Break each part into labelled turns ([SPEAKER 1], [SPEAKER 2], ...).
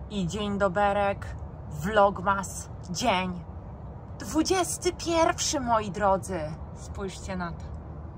[SPEAKER 1] I dzień doberek, vlogmas, dzień 21, moi drodzy. Spójrzcie na to.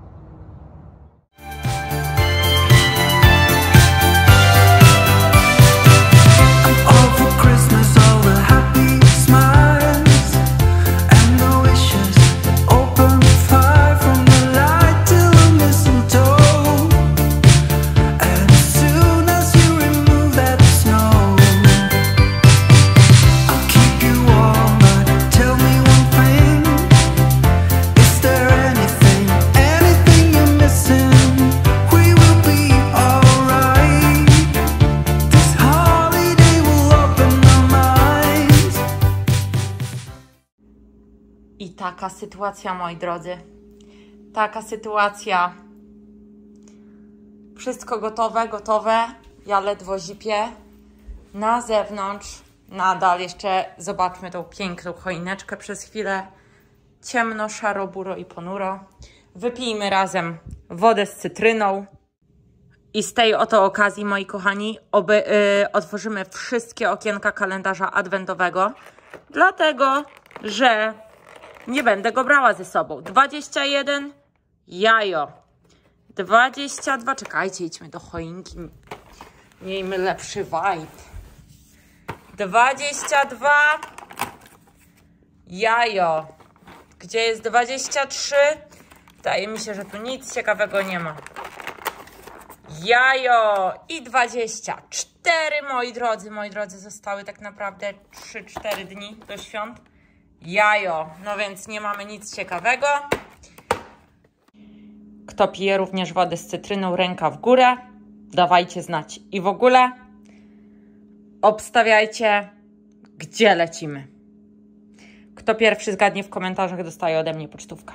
[SPEAKER 1] I taka sytuacja, moi drodzy. Taka sytuacja. Wszystko gotowe. Ja ledwo zipię. Na zewnątrz nadal jeszcze zobaczmy tą piękną choineczkę przez chwilę. Ciemno, szaro, buro i ponuro. Wypijmy razem wodę z cytryną. I z tej oto okazji, moi kochani, otworzymy wszystkie okienka kalendarza adwentowego. Dlatego, że nie będę go brała ze sobą. 21, jajo. 22, czekajcie, idźmy do choinki. Miejmy lepszy vibe. 22, jajo. Gdzie jest 23? Wydaje mi się, że tu nic ciekawego nie ma. Jajo i 24, moi drodzy, zostały tak naprawdę 3-4 dni do świąt. Jajo, no więc nie mamy nic ciekawego. Kto pije również wodę z cytryną, ręka w górę. Dawajcie znać. I w ogóle obstawiajcie, gdzie lecimy. Kto pierwszy zgadnie w komentarzach, dostaje ode mnie pocztówkę.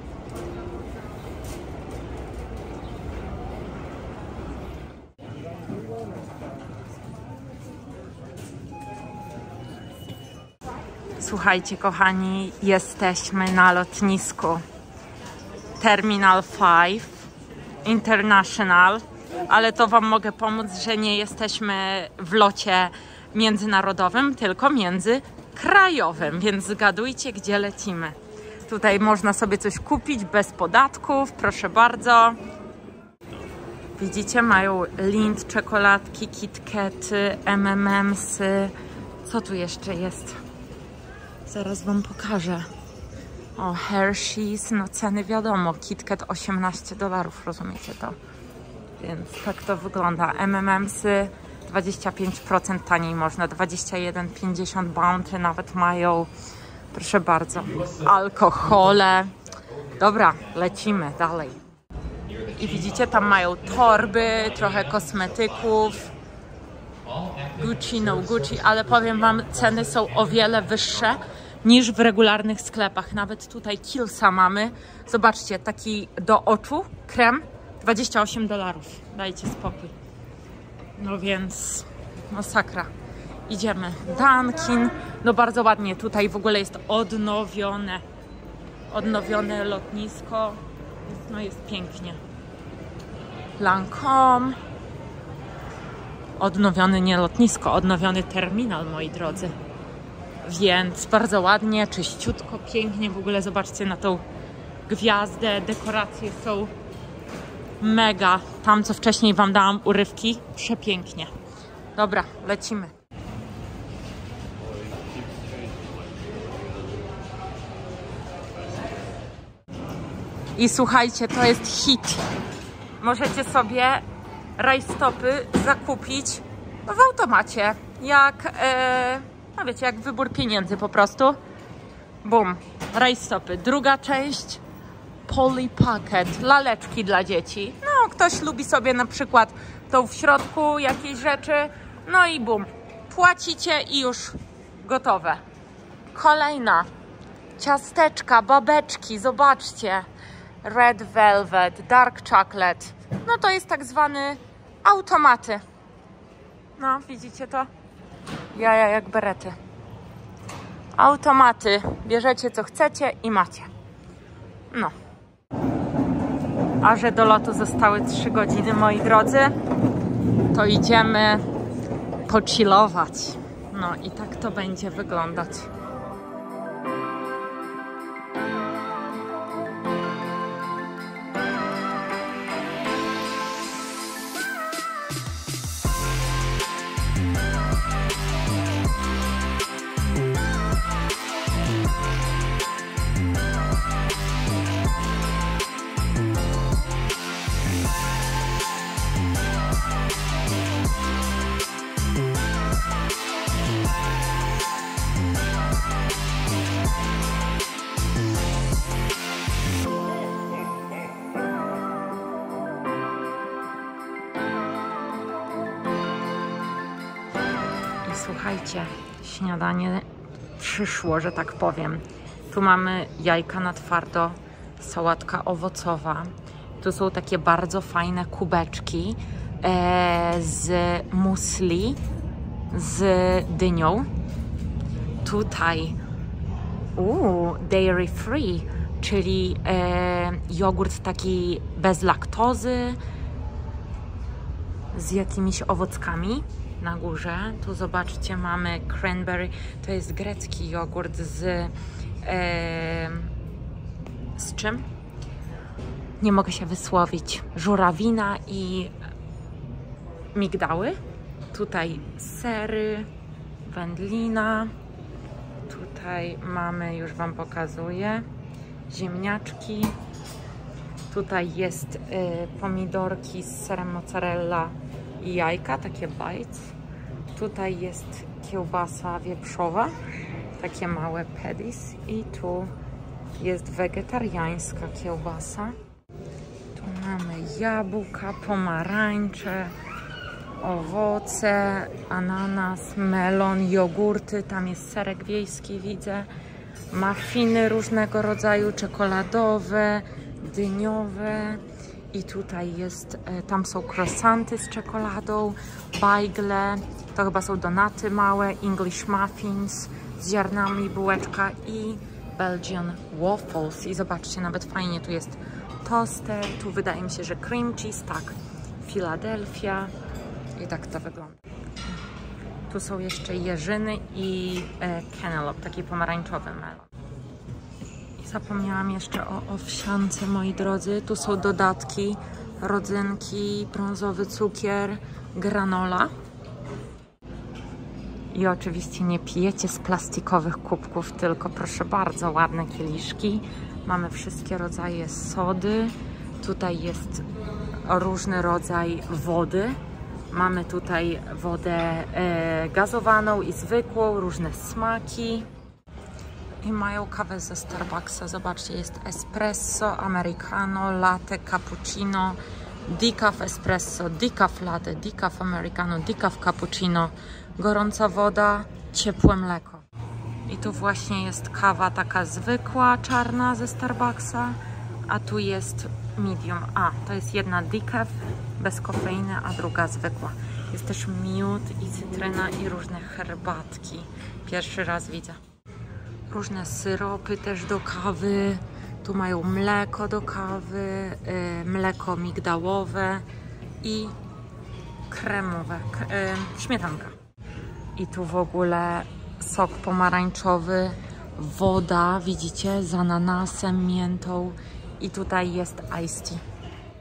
[SPEAKER 1] Słuchajcie, kochani, jesteśmy na lotnisku Terminal 5 International, ale to wam mogę pomóc, że nie jesteśmy w locie międzynarodowym, tylko międzykrajowym, więc zgadujcie, gdzie lecimy. Tutaj można sobie coś kupić bez podatków, proszę bardzo. Widzicie, mają Lindt, czekoladki, KitKaty, M&M'sy. Co tu jeszcze jest? Zaraz wam pokażę. O, Hershey's, no ceny wiadomo, KitKat $18, rozumiecie to? Więc tak to wygląda. M&M'sy 25% taniej można, 21,50 Bounty nawet mają. Proszę bardzo. Alkohole. Dobra, lecimy dalej. I widzicie, tam mają torby, trochę kosmetyków. Gucci, no Gucci, ale powiem wam, ceny są o wiele wyższe niż w regularnych sklepach. Nawet tutaj Kiehlsa mamy. Zobaczcie, taki do oczu krem $28. Dajcie spokój. No więc masakra. Idziemy. Dunkin. No bardzo ładnie. Tutaj w ogóle jest odnowione lotnisko. No jest pięknie. Lancome. Odnowiony nie lotnisko, odnowiony terminal, moi drodzy. Więc bardzo ładnie, czyściutko, pięknie. W ogóle zobaczcie na tą gwiazdę. Dekoracje są mega. Tam, co wcześniej wam dałam urywki, przepięknie. Dobra, lecimy. I słuchajcie, to jest hit. Możecie sobie rajstopy zakupić w automacie. Jak, no wiecie, jak wybór pieniędzy po prostu. Bum, rajstopy. Druga część, Polly Pocket, laleczki dla dzieci. No, ktoś lubi sobie na przykład tą w środku jakieś rzeczy. No i bum, płacicie i już gotowe. Kolejna, ciasteczka, babeczki, zobaczcie. Red Velvet, Dark Chocolate. No to jest tak zwany automaty. No, widzicie to? Jaja jak berety. Automaty. Bierzecie co chcecie i macie. No. A że do lotu zostały 3 godziny, moi drodzy, to idziemy pochillować. No i tak to będzie wyglądać. Słuchajcie, śniadanie przyszło, że tak powiem. Tu mamy jajka na twardo, sałatka owocowa. Tu są takie bardzo fajne kubeczki z musli z dynią. Tutaj dairy free, czyli jogurt taki bez laktozy z jakimiś owockami. Na górze, tu zobaczcie, mamy cranberry, to jest grecki jogurt z czym? Nie mogę się wysłowić. Żurawina i migdały. Tutaj sery, wędlina. Tutaj mamy, już Wam pokazuję, ziemniaczki. Tutaj jest pomidorki z serem mozzarella i jajka, takie bites. Tutaj jest kiełbasa wieprzowa, takie małe pedis. I tu jest wegetariańska kiełbasa. Tu mamy jabłka, pomarańcze, owoce, ananas, melon, jogurty. Tam jest serek wiejski, widzę. Muffiny różnego rodzaju, czekoladowe, dyniowe. I tutaj jest, tam są croissanty z czekoladą, bajgle, to chyba są donaty małe, English muffins z ziarnami, bułeczka i Belgian waffles. I zobaczcie, nawet fajnie tu jest toster, tu wydaje mi się, że cream cheese, tak, Philadelphia i tak to wygląda. Tu są jeszcze jeżyny i cantaloupe, taki pomarańczowy melon. Zapomniałam jeszcze o owsiance, moi drodzy. Tu są dodatki, rodzynki, brązowy cukier, granola. I oczywiście nie pijecie z plastikowych kubków, tylko proszę bardzo, ładne kieliszki. Mamy wszystkie rodzaje sody. Tutaj jest różny rodzaj wody. Mamy tutaj wodę gazowaną i zwykłą, różne smaki. I mają kawę ze Starbucksa. Zobaczcie, jest espresso, americano, latte, cappuccino, decaf espresso, decaf latte, decaf americano, decaf cappuccino, gorąca woda, ciepłe mleko. I tu właśnie jest kawa taka zwykła, czarna ze Starbucksa, a tu jest medium. A, to jest jedna decaf bez kofeiny, a druga zwykła. Jest też miód i cytryna i różne herbatki. Pierwszy raz widzę. Różne syropy też do kawy. Tu mają mleko do kawy, mleko migdałowe i kremowe, śmietanka. I tu w ogóle sok pomarańczowy, woda, widzicie, z ananasem, miętą i tutaj jest iced tea.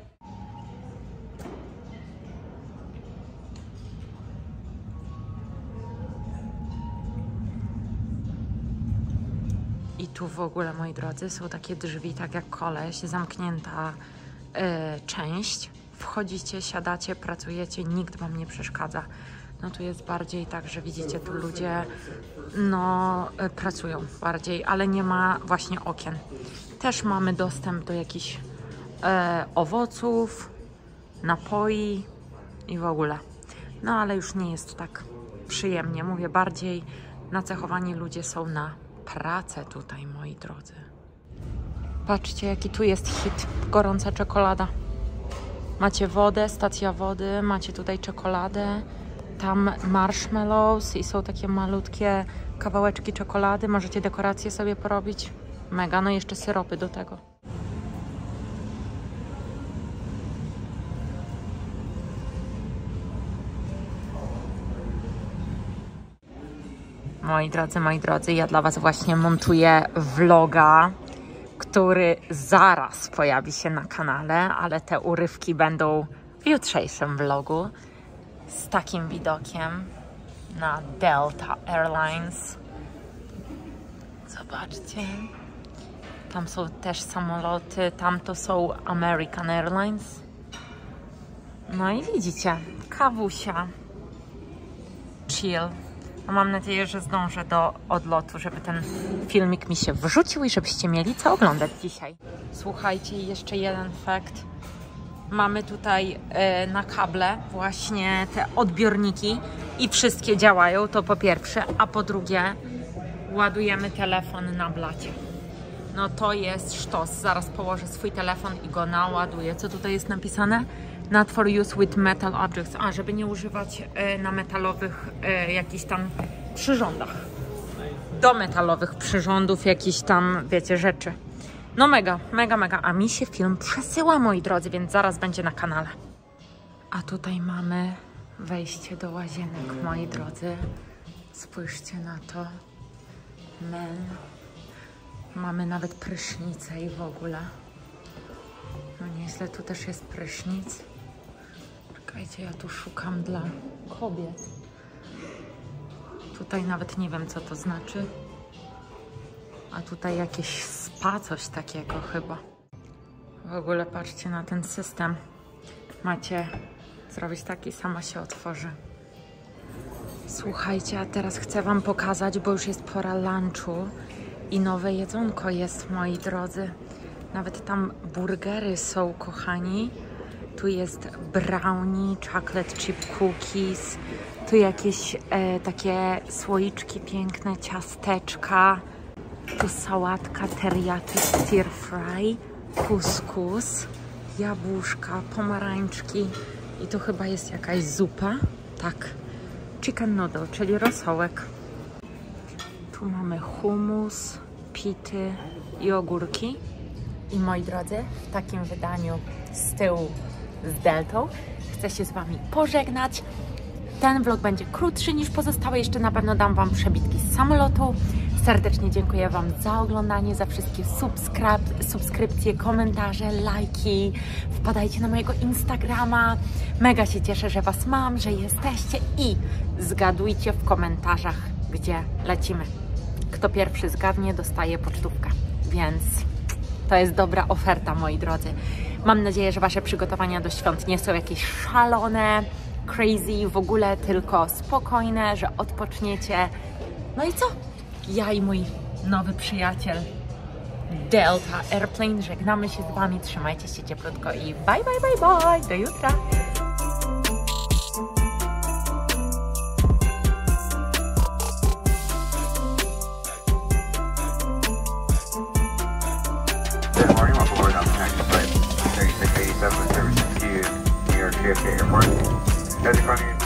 [SPEAKER 1] I tu w ogóle, moi drodzy, są takie drzwi, tak jak koleś, zamknięta część. Wchodzicie, siadacie, pracujecie, nikt Wam nie przeszkadza. No tu jest bardziej tak, że widzicie, tu ludzie no pracują bardziej, ale nie ma właśnie okien. Też mamy dostęp do jakichś owoców, napoi i w ogóle. No ale już nie jest tak przyjemnie. Mówię, bardziej nacechowani ludzie są na pracę tutaj, moi drodzy. Patrzcie, jaki tu jest hit. Gorąca czekolada. Macie wodę, stacja wody, macie tutaj czekoladę, tam marshmallows i są takie malutkie kawałeczki czekolady. Możecie dekoracje sobie porobić. Mega, no i jeszcze syropy do tego. Moi drodzy, ja dla Was właśnie montuję vloga, który zaraz pojawi się na kanale, ale te urywki będą w jutrzejszym vlogu z takim widokiem na Delta Airlines. Zobaczcie. Tam są też samoloty, tam to są American Airlines. No i widzicie, kawusia, chill. No mam nadzieję, że zdążę do odlotu, żeby ten filmik mi się wrzucił i żebyście mieli co oglądać dzisiaj. Słuchajcie, jeszcze jeden fakt. Mamy tutaj na kable właśnie te odbiorniki i wszystkie działają, to po pierwsze, a po drugie ładujemy telefon na blacie. No to jest sztos. Zaraz położę swój telefon i go naładuję. Co tutaj jest napisane? Not for use with metal objects. A, żeby nie używać na metalowych jakichś tam przyrządach. Do metalowych przyrządów jakichś tam, wiecie, rzeczy. No mega, mega, mega. A mi się film przesyła, moi drodzy, więc zaraz będzie na kanale. A tutaj mamy wejście do łazienek, moi drodzy. Spójrzcie na to. Mamy nawet prysznicę i w ogóle. No nieźle, tu też jest prysznic. Czekajcie, ja tu szukam dla kobiet. Tutaj nawet nie wiem, co to znaczy. A tutaj jakieś spa, coś takiego chyba. W ogóle patrzcie na ten system. Macie zrobić taki, sama się otworzy. Słuchajcie, a teraz chcę Wam pokazać, bo już jest pora lunchu i nowe jedzonko jest, moi drodzy. Nawet tam burgery są, kochani. Tu jest brownie, chocolate chip cookies. Tu jakieś takie słoiczki piękne, ciasteczka. Tu sałatka teriyaki stir fry, kuskus, jabłuszka, pomarańczki. I tu chyba jest jakaś zupa. Tak, chicken noodle, czyli rosołek. Tu mamy hummus, pity i ogórki. I moi drodzy, w takim wydaniu z tyłu z Deltą chcę się z Wami pożegnać. Ten vlog będzie krótszy niż pozostałe. Jeszcze na pewno dam Wam przebitki z samolotu. Serdecznie dziękuję Wam za oglądanie, za wszystkie subskrypcje, komentarze, lajki. Wpadajcie na mojego Instagrama. Mega się cieszę, że Was mam, że jesteście i zgadujcie w komentarzach, gdzie lecimy. Kto pierwszy zgadnie, dostaje pocztówkę. Więc to jest dobra oferta, moi drodzy. Mam nadzieję, że Wasze przygotowania do świąt nie są jakieś szalone, crazy, w ogóle tylko spokojne, że odpoczniecie. No i co? Ja i mój nowy przyjaciel Delta Airplane żegnamy się z Wami. Trzymajcie się cieplutko i bye, bye, bye, bye. Do jutra.
[SPEAKER 2] Good morning, welcome aboard on the next flight 3687 with service to New York JFK Airport. As in front of you.